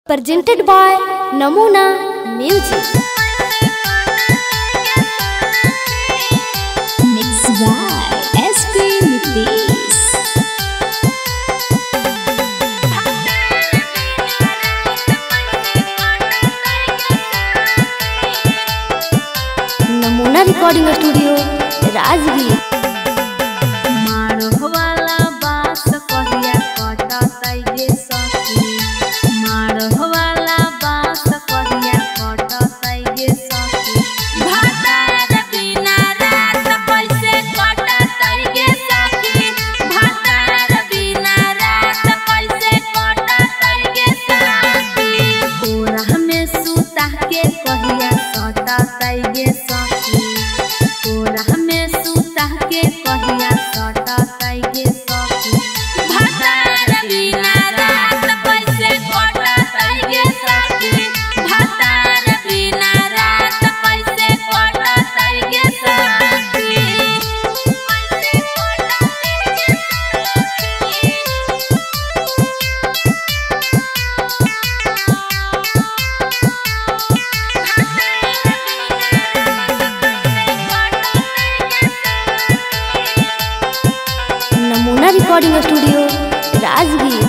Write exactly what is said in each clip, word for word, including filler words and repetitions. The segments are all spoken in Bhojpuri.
Presented by Namuna Music. Mixed by S P Nitish. Namuna Recording Studio, Rajgir. Namuna Recording Studio, Rajgir.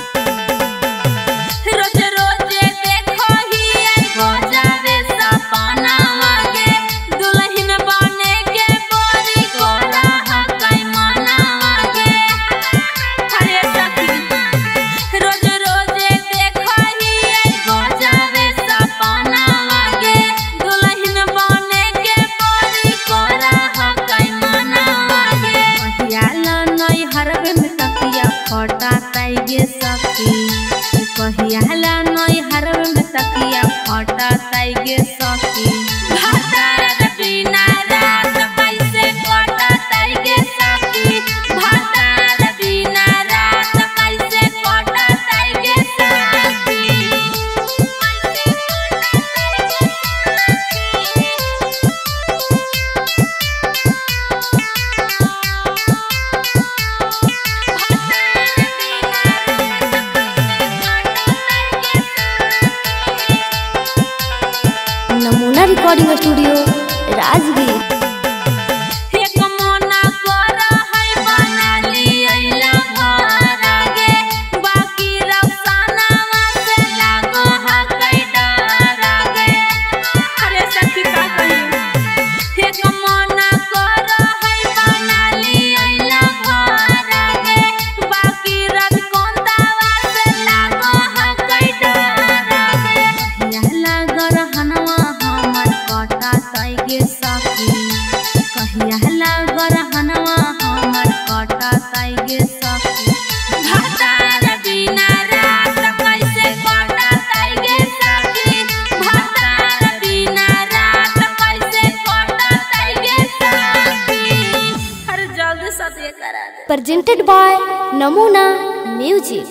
कहियाला नई हरव में तकिया फटा ताइगे सखी भातार बिना रात कैसे कटा ताइगे सखी भातार बिना रात कैसे कटा ताइगे सखी Namuna Recording Studio, Rajgir. Presented by Namuna Music.